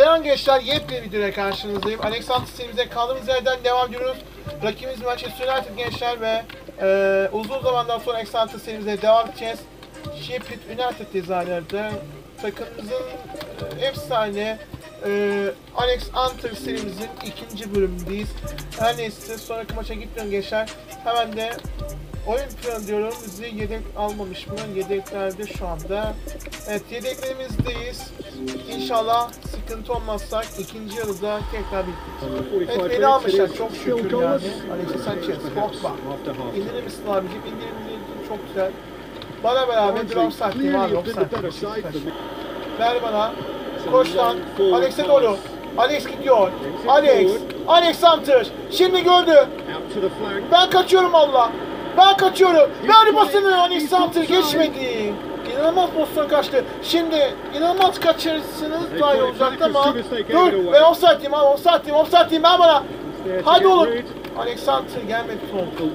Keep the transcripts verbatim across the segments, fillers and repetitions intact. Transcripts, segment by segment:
Selam gençler, yepyeni videoya karşınızdayım. Alexander serimize kaldığımız yerden devam ediyoruz. Rakibimiz Manchester United gençler ve e, uzun zamandan sonra Alexander serimize devam edeceğiz. Sheffield United dizaynerde takımımızın e, efsane e, Alexander serimizin ikinci bölümündeyiz. Her neyse sonraki maça gitmiyorum gençler. Hemen de oyun planı diyorum. Bizi yedek almamış mı? Yedeklerde şu anda. Evet, yedeklerimizdeyiz. İnşallah sıkıntı olmazsak ikinci yarıda tekrar bitiririz. Evet, beni almışlar çok şükür yani. Alexis Sanchez, Pogba. İndirir misin abicim? İndirir çok güzel. Bana beraber bir offside diyeyim abi, offside. Ver bana. Koş lan. Alex'e doğru. Alex gidiyor. Alex. Alexander. Şimdi gördü. Ben kaçıyorum Allah. Ben kaçıyorum. Ver basını. Alexander geçmedi. İnanılmaz pozisyon kaçtı. Şimdi inanılmaz kaçırırsınız daha iyi olacaktı ama dur ben offside diyeyim abi, offside diyeyim, offside diyeyim ben bana. Hadi oğlum. Alexander gelmedi son.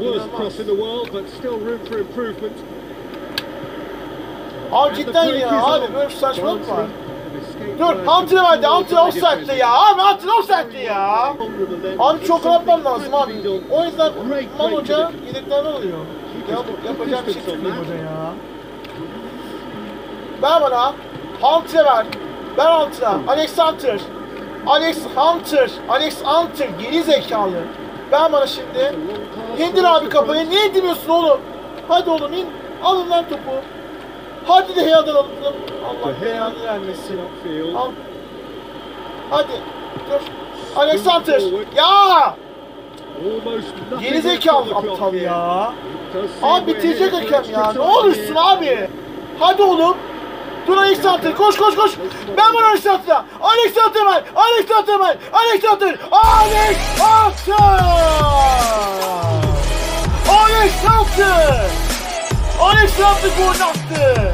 Abi cidden ya abi böyle bir saçmalık var. Dur Hunter'a verdi. Hunter offside'li ya. Abi Hunter offside'li ya. Abi çok yapmam lazım abi. O yüzden Man Hoca yedeklerden alıyor. Ya, yapacak bir şey tutmayayım hoca ya. Ver bana. Hunter'a ver. Ver Hunter'a. Alexander. Alex Hunter. Alex Hunter. Geri zekalı. Ver bana şimdi. İndir abi kafayı. Niye indirmiyorsun oğlum? Hadi oğlum in. Alın lan topu. Hadi de Heya'dan alalım. Allah beyanı vermesin. Al. Hadi. Dur. Alexander. Ya! Geri zekalı aptal ya. Abi bitirecek hakem ya. Ne olursun abi. Hadi oğlum. Dur Alexander. Koş koş koş. Ben var Alexander'a. Alexander ben. Alexander ben. Alexander. Alexander. Alexander. Alexander gol attı.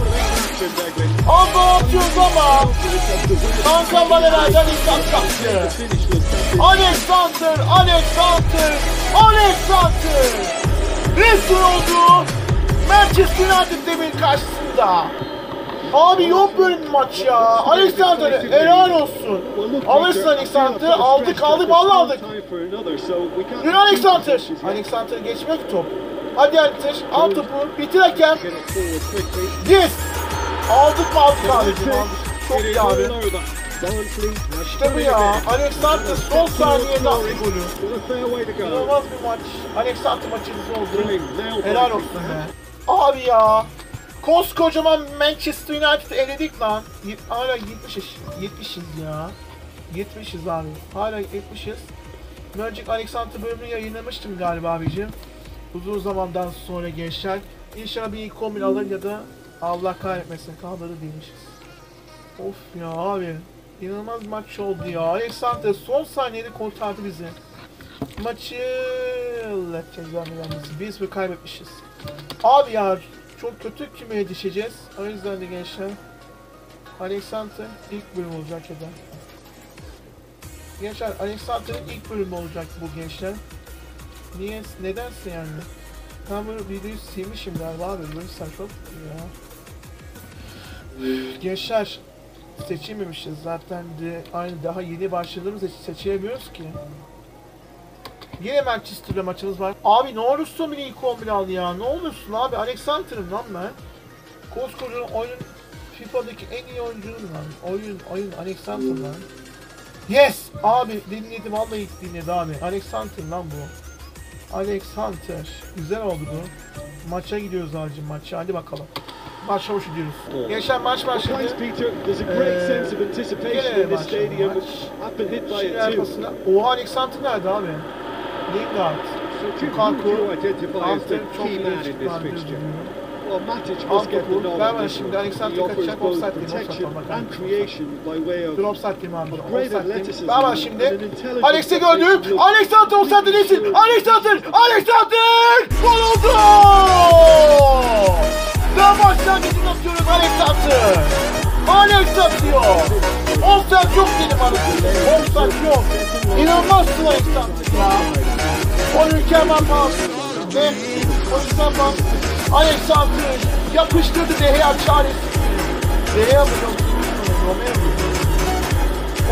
Anda atıyoruz ama Kanka Baleler'den ilk kaçtı. Alexander, Alexander, Alexander. Rezil oldu Manchester United demin karşısında. Abi yok böyle bir maç ya. Alexander helal olsun. Alırsın Alexander. Aldık aldık vallahi aldık. Yürü Alexander. Alexander geçmek top. Hadi Alexander al topu. Bitir hakem. Yes. Aldık mı aldık abicim aldık. Çok iyi abi. İşte bu ya. Alexander son saniyede attı golü. İnanılmaz bir maç. Alexander maçımız oldu. Helal olsun be. Abi ya. Koskocaman Manchester United'ı eledik lan. Hala yetmişiz. yetmişiz ya. yetmişiz abi. Hala yetmişiz. Önceki Alexander bölümünü yayınlamıştım galiba abicim. Uzun zamandan sonra gençler. İnşallah bir ilk on bin alır ya da Allah kahretmesin kaldırı değilmişiz. Of ya abi. İnanılmaz maç oldu ya. Alexander son saniyede kurtardı bizi. Maçı Allah cezanı biz mi kaybetmişiz. Abi ya çok kötü kümeye düşeceğiz. O yüzden de gençler Alexander ilk bölüm olacak ya da. Gençler Alexander'ın ilk bölümü olacak bu gençler. Niye? Nedense yani. Ben bu videoyu silmişim galiba abi. Böyle saçmalık ya. Gençler seçilmemişiz zaten de aynı daha yeni başladığımız için seçemiyoruz ki. Yine Manchester'da maçımız var. Abi ne olursun beni ilk on bir al ya. Ne olursun abi. Alexander'ım lan ben. Koskoca oyun FIFA'daki en iyi oyuncuyum lan. Oyun oyun Alexander lan. Yes! Abi dinledim vallahi ilk dinledi abi. Alexander lan bu. Alexander. Güzel oldu bu. Maça gidiyoruz abicim maça. Hadi bakalım. Maç hoş diyoruz. Geçen maç başladı. Eee gene başladı maç. Şimdi arkasında. Oha Alexander nerede abi? Lingard. Lukaku. Hunter çok iyi çıktı abi. Al topu. Ver bana şimdi. Alexander kaçacak. Offside diyeyim. Offside bakalım. Dur offside diyeyim abi. Offside diyeyim. Ver bana şimdi. Alex'i gördüm. Alexander offside değilsin. Alexander. Alexander. Gol oldu. Daha başlangıcını atıyoruz Alexander. Alexander diyor. Offside yok dedim arasında. Offside yok. İnanılmazsın Alexander ya. O mükemmel pas. Ve pozisyon pas. Alexander yapıştırdı Deheya çaresi. Deheya mı yok? Romeo mu?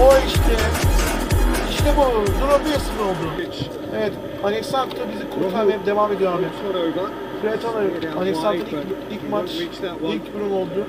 bu. Durum bir sıfır oldu. Evet, Alexander bizi kurtarmaya devam ediyor abi. Fred alır. Alexander ilk, ilk maç, ilk durum oldu.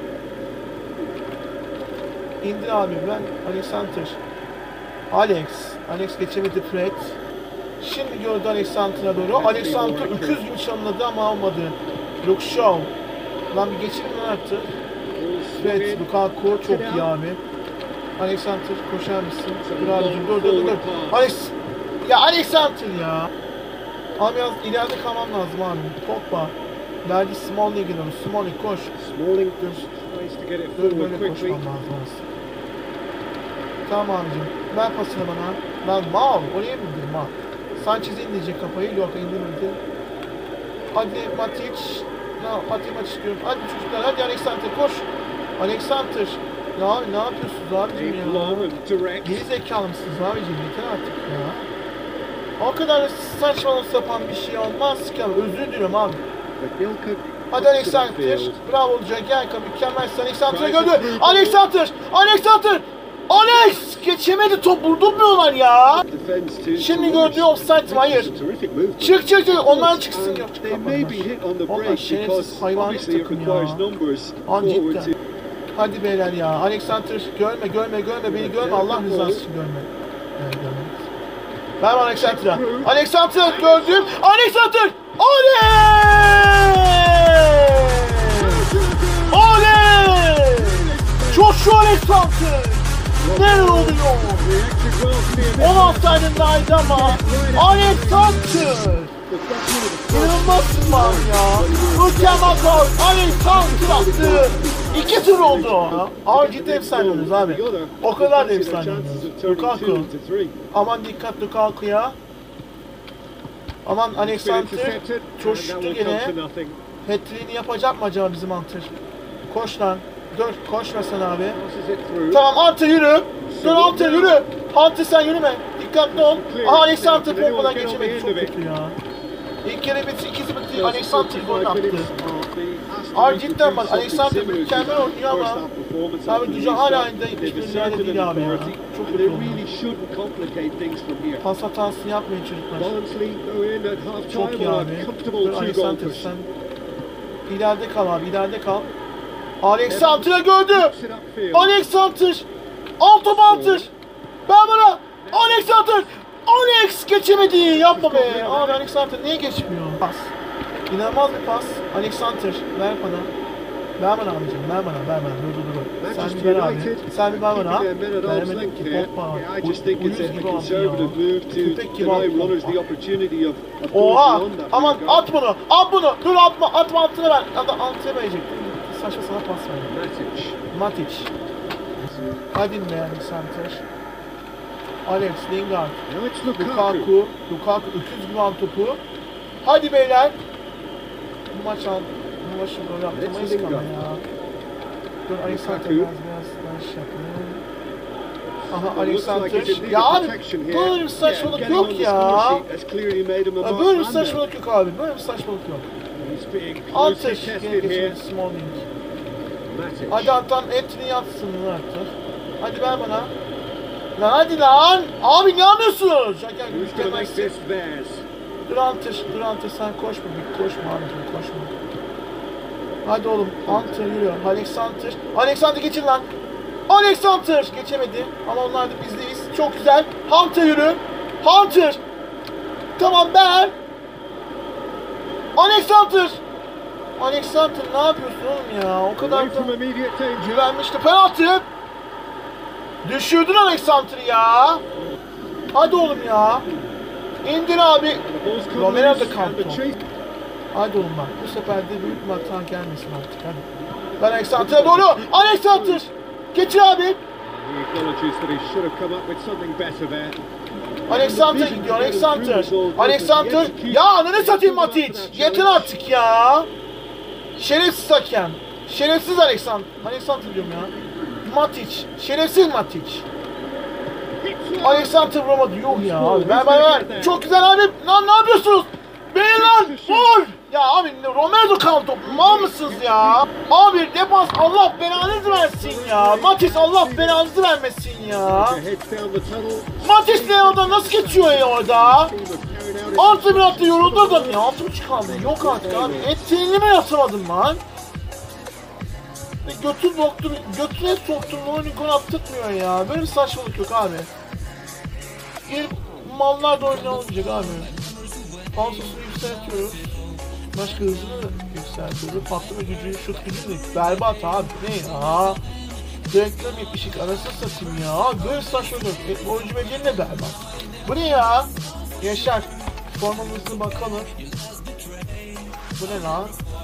İndir abi ben Alexander. Alex. Alex geçemedi Fred. Şimdi gördü Alexander'a doğru. Alexander öküz gibi çalınladı ama olmadı. Luke Shaw. Lan bir geçelim lan artık. Fred, Lukaku çok iyi abi. Alexander koşar mısın? Dur abicim dur dur dur. dur. Alex. Ya Alexander ya. Abi biraz ileride kalmam lazım abi. Pogba. Verdi Smalling'e gidiyoruz. Smalling koş. Smalling dur. Dur böyle koşmam lazım aslında. Tamam abicim. Ver pasını bana. Lan mal. Oraya mı indir mal? Sanchez indirecek kafayı. Yok indirmedi. Hadi Matic. Ya Matic maç istiyorum. Hadi çocuklar hadi Alexander koş. Alexander. Ya abi ne yapıyorsunuz abicim ya? Geri zekalı mısınız abicim? Yeter artık ya. O kadar saçma sapan bir şey olmaz ki abi. Özür diliyorum abi. Hadi Alexander. Bravo olacak. Gel mükemmelsin. Alexander'a gördü. Alexander. Alexander. Alex. Geçemedi top. Vurdun mu onlar ya? Şimdi gördüğü offside mi? Hayır. Çık çık çık. Onlar çıksın. Yok çıkamazlar. Onlar şerefsiz hayvanlık takım ya. An cidden. Hadi beyler ya. Alexander görme görme görme. Beni görme. Allah rızası için görme. Evet, görme. Ver Alexander'a. Alexander gördüm. Alexander! Oley! Oley! Joshua Alexander! Neler oluyor? on offside'ındaydı ama Alexander! İnanılmaz var ya. Mükemmel gol. Alexander attı. İki tur oldu. Ama ciddi efsaneyiniz abi. O kadar da efsaneyiniz. Lukaku. Aman dikkat Lukaku'ya. Aman Alexander coştu gene. Hat-trick'ini yapacak mı acaba bizim Hunter? Koş lan. Dur koşmasın abi. Tamam Hunter yürü. Dur Hunter yürü. Hunter sen yürüme. Dikkatli ol. Aha Alexander pompadan geçemedi. Çok kötü ya. İlk kere bitti, ikisi bitti. Alexander gol attı. Abi cidden bak Alexander mükemmel oynuyor ama abi Duca hala aynı hiçbir yerde değil abi ya. Çok kötü oldu. Pas hatasını yapmayın çocuklar. Çok iyi abi. Dur Alexander sen ileride kal abi ileride kal. Alexander'ı gördü. Alexander. Altobanter. Ben bana. Alexander. Alex geçemedi. Yapma be. Abi Alexander niye geçmiyor? Pas. İnanılmaz bir pas. Alexander ver bana. Ver bana abicim. Ver bana. Ver bana. Dur dur dur. Sen bir ver abi. Sen bir ver bana. Veremedim ki. Hoppa. Uyuz gibi aldı ya. Köpek gibi aldı. Oha. Aman at bunu. At bunu. Dur atma. Atma altına ver. Altına verecek. Saçma sana pas ver. Matic. Hadi be Alexander. Alex, Lingard, Lukaku, Lukaku öküz gibi al topu. Hadi beyler. Bu maç al, bu maçı böyle yaptırmayız ama ya. Dur Alexander biraz biraz daha şey yapalım. Aha Alexander. Ya abi böyle bir saçmalık yok ya. ya böyle bir saçmalık yok abi. Böyle bir saçmalık yok. Hunter gene geçmedi Smalling. Hadi atan etini yapsın artık. Hadi ver bana. Lan hadi lan! Abi ne yapıyorsun? Şaka yüklemezsin. Dur Hunter, dur Hunter sen koşma, bir koşma abicim, koşma. Hadi oğlum, Hunter yürüyor. Alexander, Alexander geçin lan! Alexander geçemedi ama onlar da bizdeyiz. Çok güzel. Hunter yürü. Hunter. Tamam ben. Alexander. Alexander ne yapıyorsun oğlum ya? O kadar da güvenmişti. Penaltı. Düşürdün Alexander'ı ya. Hadi oğlum ya. İndir abi. Romero da kalktı. Hadi oğlum bak. Bu sefer de büyük bir hata gelmesin artık. Hadi. Ben Alexander'a doğru. Alexander. Geçir abi. Alexander gidiyor. Alexander. Alexander. Ya ne satayım Matic. Yeter artık ya. Şerefsiz hakem. Şerefsiz Alexander. Alexander diyorum ya. Matic. Şerefsiz Matic. Alexander vuramadı. Yok ya abi. Ver ver ver. Çok güzel abi. Lan ne yapıyorsunuz? Beyler vur! Ya abi Romero kaldı topu. Mal mısınız ya? Abi defans Allah belanızı versin ya. Matis Allah belanızı vermesin ya. Matis ne orada nasıl geçiyor ya orada? Altı bir attı yoruldu adam ya. Altı buçuk kaldı. Yok artık abi. Ettiğini mi yatırmadım lan? Götü doktor, götüne soktum bunu Nikon attırtmıyor ya. Böyle bir saçmalık yok abi. Gelip mallar da oynanılmayacak abi. Falsosunu yükseltiyoruz. Başka hızını yükseltiyoruz. Patlama gücü, şut gücü de berbat abi. Ne ya? Reklam yetmişik arasını satayım ya. Böyle saçmalık yok. E, oyuncu beceri de berbat. Bu ne ya? Yaşar. Formamızı bakalım. Bu ne lan?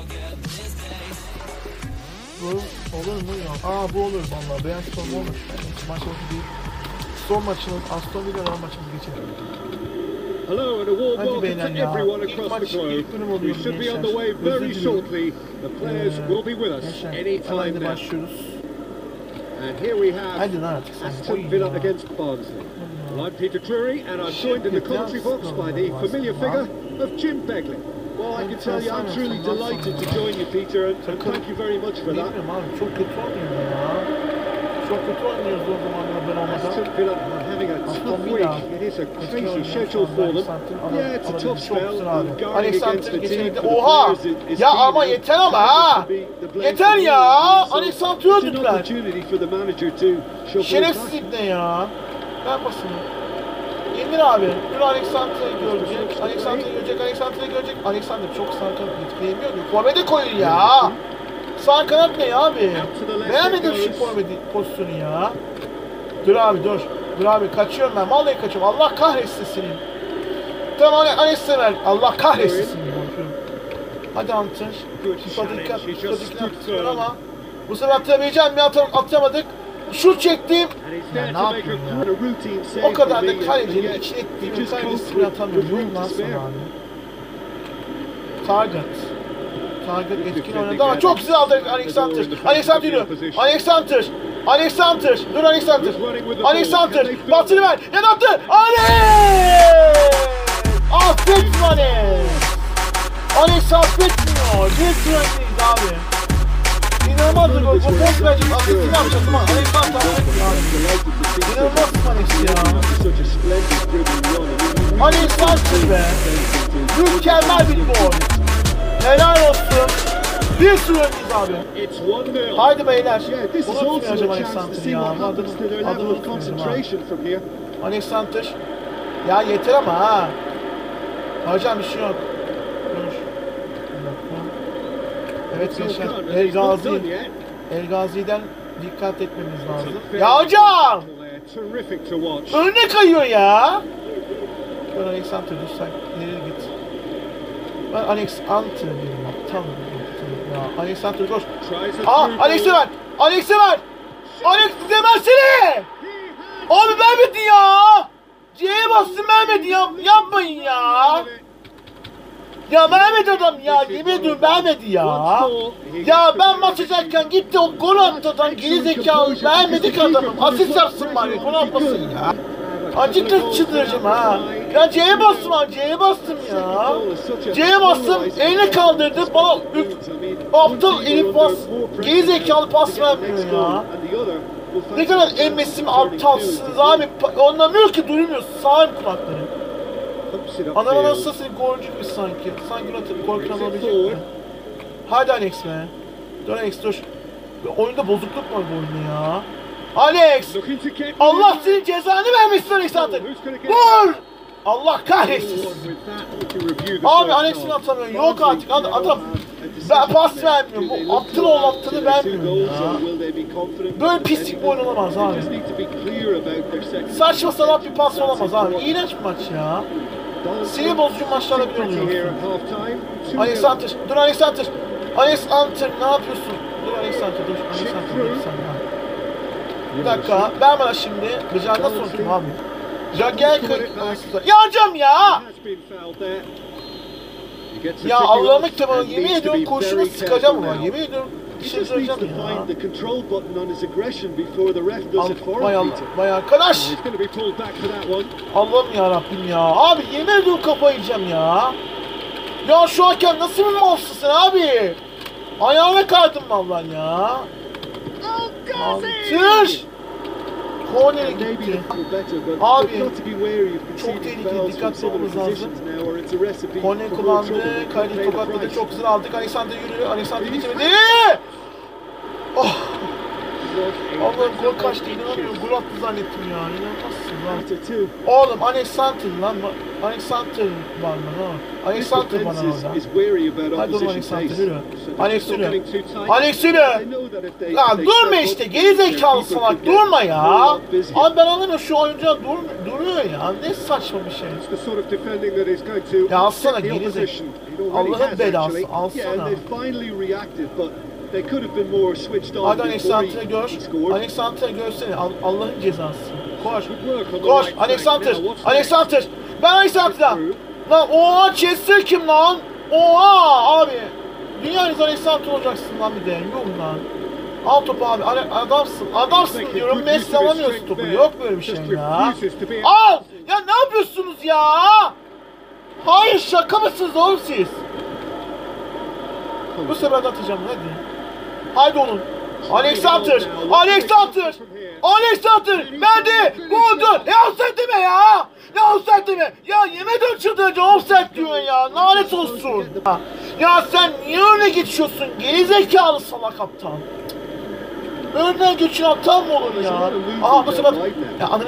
Bu olur mu ya? Aa bu olur vallahi. Beyaz forma olur. Maç oldu değil. Son maçımız Aston Villa maçımız geçelim. Hello and a warm Hadi welcome beyler to ya. everyone İlk across maç the globe. ilk bölüm We oluyor should be gençler. on the way Özür very diliyorum. shortly. The players Ee, will be with us gençler, any time hemen de now. başlıyoruz. And here we have Hadi lan artık sen. Aston Oy Villa ya. against Barnsley. Well, I'm Peter Drury and I'm joined in the commentary box by the familiar figure of Jim Begley. Well, I can tell you I'm truly delighted to join you, Peter, and and thank you very much for that. Bilmiyorum abi çok kötü oynuyor ya. Çok kötü oynuyoruz o zamanlar ben olmadan. Aston Villa are having a tough week. It is a crazy schedule for them. Yeah, it's a tough spell. And guarding against the team for the Oha! players is- is Ya key ama now. yeter ama ha! Yeter ya! Alexandr'ı It's an öldürdüler. opportunity for the manager to show Şerefsiz ibne ya. Ben basını. İndir abi. Dur Alexandra'yı görecek. Alexandra'yı görecek. Alexandra'yı görecek. Alexandra çok sağ kanat etkileyemiyor ki. Forvet'e koyun ya. Sağ kanat ne abi? Beğenmedim şu forvet pozisyonu ya. Dur abi dur. Dur abi kaçıyorum ben. Vallahi kaçıyorum. Allah kahretsin seni. Tamam Alexandra ver. Allah kahretsin seni. Hadi Hunter. FIFA dikkat. FIFA dikkat ama bu sefer atabileceğim mi? Atamadık. Şut çektim. Ya ne yapayım ya? O kadar da kalecinin içine ettiğim kalecisi atamıyorum. Yok lan sana abi. Target. Target etkin oynadı ama çok güzel aldı Alexander. Alexander yürü. Alexander. Alexander. Dur Alexander. Alexander. Batını ver. Ne attı? Alex! Affet Alex. Alex affetmiyor. Bir sürendeyiz abi. İnanılmaz bir gol. Bu boş verecek. Asistini yapacağız ama Alexander affetmiyor abi. İnanılmaz Alex ya. Alexander be. Mükemmel bir gol. Helal olsun. Bir sürü öndeyiz abi. Haydi beyler. Unutmayacağım Alexander'ı ya. Adını, adını unutmayacağım ha. Alexander. Ya yeter ama ha. Hocam bir şey yok. Dur. Evet gençler. El Gazi. El Gazi'den dikkat etmemiz lazım. Ya hocam! Önüne kayıyor ya. Ben Alexander dur sen ileri git. Ben Alexander diyorum aptal ya. Alexander koş. Aa Alex'e ver. Alex'e ver. Alex demezsene. Abi vermedi ya. C'ye bastım vermedi ya. Yapmayın ya. Ya vermedi adam ya. Yemin ediyorum vermedi ya. Ya ben maç açarken gitti o gol attı adam. Geri zekalı vermedik adamım. Asist yapsın bari. Gol atmasın ya. Acıklı çıldıracağım ha. Ya C'ye bastım ha. C'ye bastım ya. C'ye bastım. Eline kaldırdı. Bana aptal elif bas. Geri zekalı pas vermiyor ya. Ne kadar emmesim aptalsınız abi. Anlamıyor ki duymuyor. Sağır kulakları. Anama nasıl seni golcü gibi sanki. Sanki atıp gol kıramabilecek mi? Hadi Alex be. Dur Alex dur. Oyunda bozukluk var bu oyunda ya. Alex! Allah senin cezanı vermesin Alexander. Vur! Allah kahretsin. Abi Alex'in atamıyor. Yok artık adam. Ben pas vermiyorum. Bu aptal ol aptalı vermiyorum ya. Böyle pislik bir oyun olamaz abi. Saçma salak bir pas olamaz abi. İğrenç bir maç ya. Sinir bozucu maçlarla bir oluyor. Alexander. Dur Alexander. Alexander ne yapıyorsun? Dur Alexander dur. Alexander dur sen ya. Bir dakika. Ben bana şimdi. Bıcağı nasıl unuttum abi? Bıcağı gel kırık. Ya hocam ya! Ya Allah'ım kitabına yemin ediyorum kurşunu sıkacağım ama yemin ediyorum bir şey söyleyeceğim ya. Al, vay Allah, vay arkadaş! Allah'ım yarabbim ya. Abi yemin ediyorum kafayı yiyeceğim ya. Ya şu hakem nasıl bir mafsısın abi? Ayağına kaydım vallahi ya. Altır. Kornere gitti. Abi çok tehlikeli, dikkatli olmamız lazım. Korner kullandı, Kaydı tokatladı, çok güzel aldık. Alexander yürüyor, Alexander bitirmedi. Oh! Allah'ım gol kaçtı, inanamıyorum. Gol attı zannettim ya, inanamazsın lan. Oğlum Alexander lan, Alexander var mı lan? Alexander bana orada. Hadi oğlum Alexander yürü. Alex yürü. Alex yürü. Ya durma işte, gerizekalı salak, durma ya. Abi ben anlamıyorum, şu oyuncu dur, duruyor ya. Ne saçma bir şey. Ya alsana gerizekalı. Allah'ın belası, alsana. Hadi Alexander'ı gör. Alexander'ı görsene. Allah'ın cezası. Koş. Koş. Alexander. Alexander. Ben Alexander'da. Lan oha Chester kim lan? Oha abi. Dünyanın Alexander olacaksın lan bir de. Yok lan. Al topu abi. Adamsın. Adamsın diyorum. Messi alamıyorsun topu. Yok böyle bir şey ya. Al. Ya ne yapıyorsunuz ya? Hayır şaka mısınız oğlum siz? Bu sefer de atacağım hadi. Haydi oğlum. Alexander. Alexander. Alexander. Verdi. Vurdu. Ya offside deme ya. Ya offside deme. Ya yemeden çıldırınca offside diyor ya. Lanet olsun. Ya sen niye öne geçiyorsun? Gerizekalı salak aptal. Önden geçin aptal mı olur ya? Aha bu sefer. Ya anladın.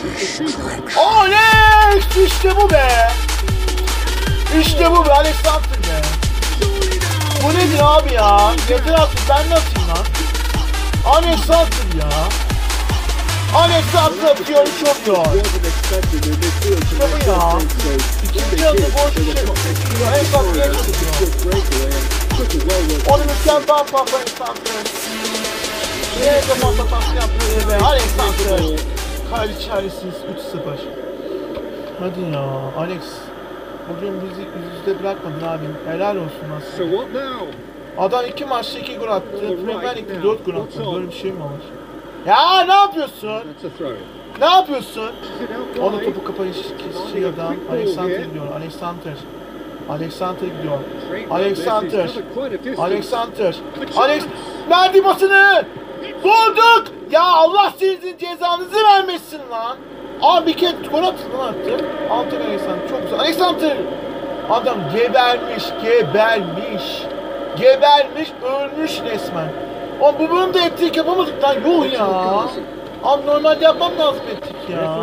Alex. İşte bu be. İşte bu be Alexander be. Bu nedir abi ya? Yeter artık, ben de atayım lan. Alexander ya. Alexander atıyor, üç oluyor. İşte bu ya. İkinci yarıda gol çıkıyor. Alexander atıyor. Onu mükemmel papa Alexander. Nerede patlatasını yapıyor be Alexander. Kaylı çaresiz üç sıfır. Hadi ya Alex. Bugün bizi yüzde bırakmadın abi. Helal olsun aslında. Adam iki maçta iki gol attı. Premier Lig'de dört gol attı. Böyle bir şey mi olur? Ya ne yapıyorsun? Ne yapıyorsun? O da topu kapayış kesici adam. Alexander gidiyor. Alexander. Alexander gidiyor. Alexander. Alexander. Alex. Verdi basını. Vurduk. Ya Allah sizin cezanızı vermesin lan. Abi bir kere gol attı lan attı. Altı Alexander çok güzel. Alexander. Adam gebermiş, gebermiş. Gebermiş, ölmüş resmen. Oğlum bu bölümde ettik yapamadık lan. Yuh ya. Abi normalde yapmam lazım ettik ya.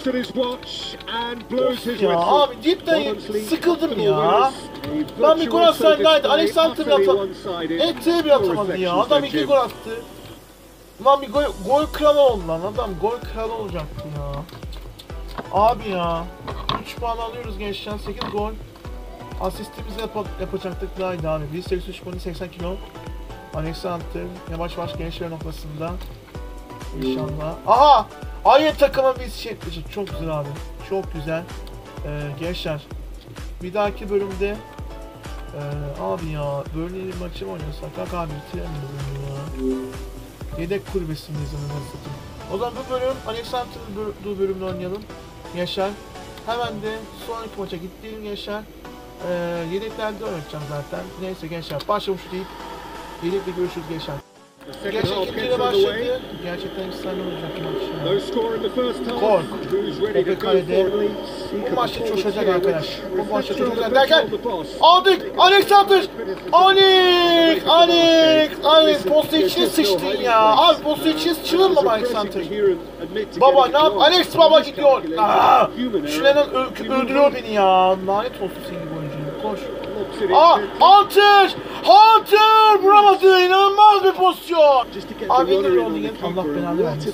Of ya abi cidden sıkıldım ya. Ben bir gol atsaydı Alexander bir atamadı. Ettiği bir atamadı ya. Adam iki gol attı. Lan bir gol, gol kralı oldu lan. Adam gol kralı olacaktı ya. Abi ya. üç puan alıyoruz gençler. sekiz gol. Asistimizi yap yapacaktık daha iyi abi. bir seksen üç puan seksen kilo. Alexander yavaş yavaş gençler noktasında. İnşallah. Aha! Aynı takıma biz şey yapacak. Çok güzel abi. Çok güzel. Ee, gençler. Bir dahaki bölümde ee, abi ya böyle bir maçı mı oynasak? Bak abi bitiremiyorum ya. Yedek kulübesindeyiz onu satayım. O zaman bu bölüm Alexander'ın bölümünü oynayalım. Gençler. Hemen de sonraki maça gittiğim gençler. Ee, yedeklerde oynayacağım zaten. Neyse gençler başlamış deyip yedekle görüşürüz gençler. Gerçekten ikinciyle başladı. Gerçekten efsane olacak maç. Kork. O B K'de. Bu maçta coşacak arkadaş. Bu maçta coşacak derken aldık. Alexander. Alex. Alex. Alex posta içine sıçtın ya. Abi posta içine sıçılır mı Alexander? Baba ne yap? Alex baba gidiyor. Aa, Şulenan öldürüyor beni ya. Lanet olsun senin gibi oyuncu. Koş. Aa, Hunter! Hunter! Vuramadı, inanılmaz bir pozisyon. Abi indir oldu yine. Allah belanı vermesin.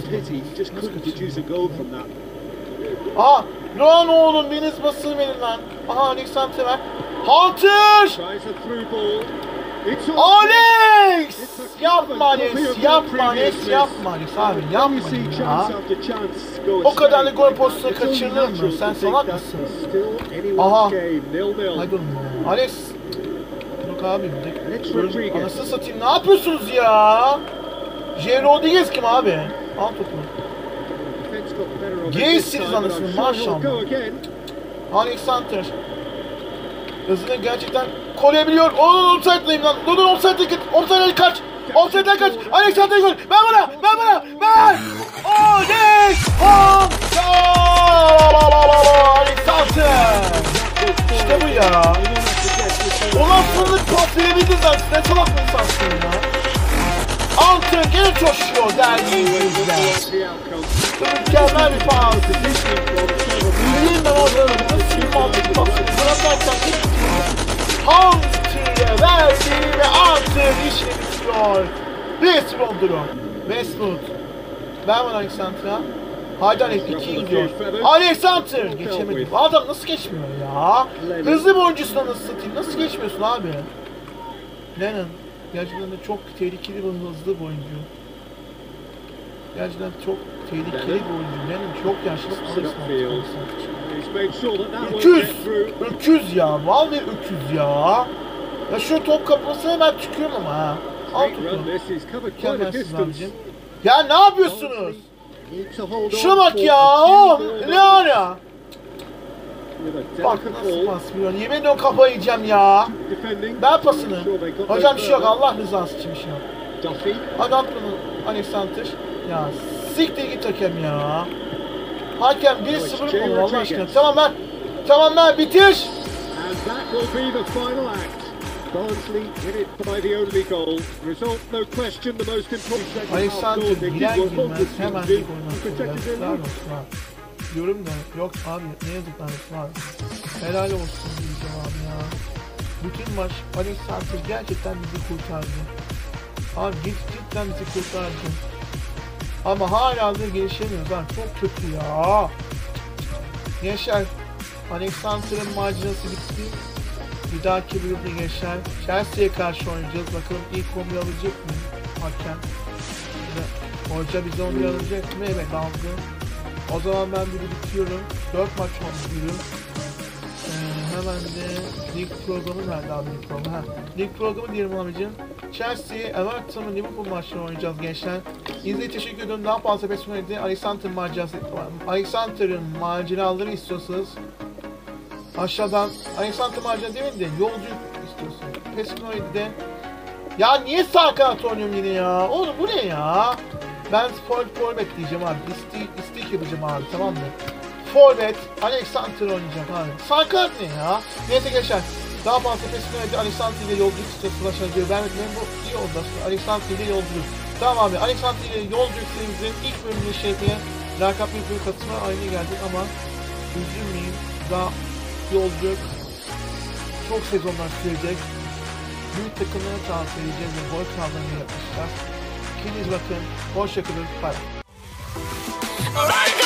Aa, lan oğlum biriniz basın verin lan. Aha Alexander ver. Hunter! Alex! Yapma Alex, yapma Alex, yapma Alex abi, yapma ya. O kadar da gol pozisyonu kaçırılır mı? Sen salak mısın? Aha. Haydi oğlum ya. Alex. Yok abi bir de. Anasını satayım, ne yapıyorsunuz ya? J. Rodriguez kim abi? Al topu. Geysiniz anasını maşallah. Alexander. Hızını gerçekten koruyabiliyor. Onun offside'dayım lan. Onun offside'e git. Offside'e kaç. Offside'e kaç. Alexander gol. Ben bana. Ben bana. Ben. Alexander. Alexander. İşte bu ya. Ulan sonunda pas verebildin zaten. Ne salak bir insansın ya. Altın gene coşuyor dergi izleyiciler. Mükemmel bir pas. Bileyim ben orada nasıl bir mantık pas. Bırakarken Hunter'e verdi ve Hunter işini bitiriyor. Westwood durum. Westwood. Ben bana Alexander'a. Haydi Alex ikiye gidiyor. Alexander geçemedi. Bu adam nasıl geçmiyor ya? Hızlı bir oyuncusuna nasıl satayım? Nasıl geçmiyorsun abi? Lennon. Gerçekten de çok tehlikeli bir hızlı bir oyuncu. Gerçekten çok tehlikeli bir oyuncu. Lennon çok yaşlı. Öküz! Öküz ya! Vallahi öküz ya! Ya şu top kapmasına ben tükürüyorum ama ha. Al topu. Mükemmelsiz abicim. Ya ne yapıyorsunuz? Şuna bak ya! Oh! Ne ara? Bak nasıl pas veriyor. Yemin ediyorum kafayı yiyeceğim ya. Ben pasını. Hocam bir şey yok. Allah rızası için bir şey yok. Hadi at bunu Alexander. Ya siktir git hakem ya. Hakem bir sıfır mı olur Allah aşkına? Tamam lan. Tamam lan bitir. Alexander girer girmez hemen bir gol atıyor. Yorum da yok abi ne yazıklar var. Helal olsun diyeceğim abi ya. Bütün maç Alexander gerçekten bizi kurtardı. Abi cidden bizi kurtardı. Ama hala da gelişemiyoruz abi çok kötü ya. Gençler Alexander'ın macerası bitti. Bir dahaki bölümde gençler Chelsea'ye karşı oynayacağız. Bakalım ilk on bir alacak mı hakem? Hoca bize on bir alacak mı? Evet aldı. O zaman ben bunu bitiyorum. dört maç oynuyorum. Ee, hemen de lig programı nerede abi lig programı? Ha, lig programı diyelim abicim. Chelsea, Everton'un Liverpool maçlarını oynayacağız gençler. İzlediğiniz teşekkür ederim. Daha fazla personelde Alexander'ın macerası, Alexander'ın maceraları istiyorsanız aşağıdan Alexander macera demeyin de yolculuk istiyorsanız. Pesinoid'de ya niye sağ kanat oynuyorum yine ya? Oğlum bu ne ya? Ben forvet forvet diyeceğim abi. İstik, istik yapacağım abi tamam mı? Forvet Alexander oynayacak abi. Sağ kanat ne ya? Neyse geçer. Daha fazla Pesinoid'de Alexander ile yolculuk istiyorsanız aşağıya diyor. Ben benim bu iyi oldu aslında. Alexander ile yolculuk. Tamam abi. Alexander ile yolculuk serimizin ilk bölümünü şey diye lakap bir bölüm katılma aynı geldik ama üzülmeyin. Daha yolculuk çok sezonlar sürecek. Büyük takımlara transfer edeceğiz ve gol krallarını yapmışlar. Kendinize bakın. Hoşçakalın. Bye.